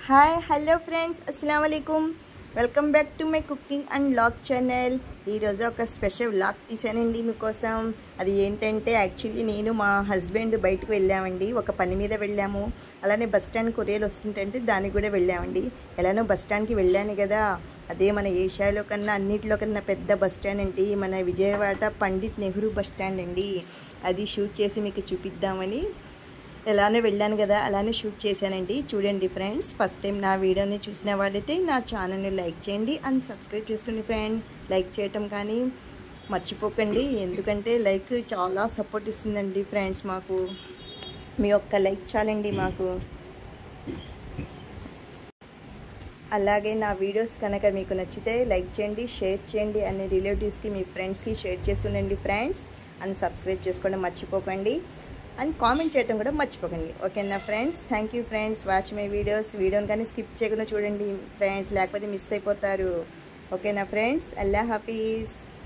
Hi hello friends, అస్సలాము అలైకుమ్. Welcome back to my cooking and vlog channel. ఈరోజు ఒక స్పెషల్ వ్లాగ్ తీసానండి మీకోసం. అది ఏంటంటే యాక్చువల్లీ నేను మా హస్బెండ్ బయటకు వెళ్ళామండి, ఒక పని మీద వెళ్ళాము. అలానే బస్ స్టాండ్ కొరియలు వస్తుంటే దానికి కూడా వెళ్ళామండి. ఎలానో బస్ స్టాండ్కి వెళ్ళాను కదా, అదే మన ఏషియాలో కన్నా అన్నింటిలో కన్నా పెద్ద బస్ స్టాండ్ అండి, మన విజయవాడ పండిత్ నెహ్రూ బస్ స్టాండ్ అండి. అది షూట్ చేసి మీకు చూపిద్దామని ఎలానే వెళ్ళాను కదా, అలానే షూట్ చేశానండి. చూడండి ఫ్రెండ్స్, ఫస్ట్ టైం నా వీడియోని చూసిన వాళ్ళైతే నా ఛానల్ని లైక్ చేయండి అండ్ సబ్స్క్రైబ్ చేసుకోండి ఫ్రెండ్. లైక్ చేయటం కానీ మర్చిపోకండి, ఎందుకంటే లైక్ చాలా సపోర్ట్ ఇస్తుందండి ఫ్రెండ్స్. మాకు మీ ఒక్క లైక్ చాలండి మాకు. అలాగే నా వీడియోస్ కనుక మీకు నచ్చితే లైక్ చేయండి, షేర్ చేయండి, అన్ని రిలేటివ్స్కి మీ ఫ్రెండ్స్కి షేర్ చేస్తుండండి ఫ్రెండ్స్. అండ్ సబ్స్క్రైబ్ చేసుకోవడం మర్చిపోకండి అండ్ కామెంట్ చేయడం కూడా మర్చిపోకండి. ఓకేనా friends? Thank you friends, watch my వీడియోని కానీ స్కిప్ చేయకుండా చూడండి ఫ్రెండ్స్, లేకపోతే మిస్ అయిపోతారు. ఓకేనా ఫ్రెండ్స్? అల్లా హాఫీజ్.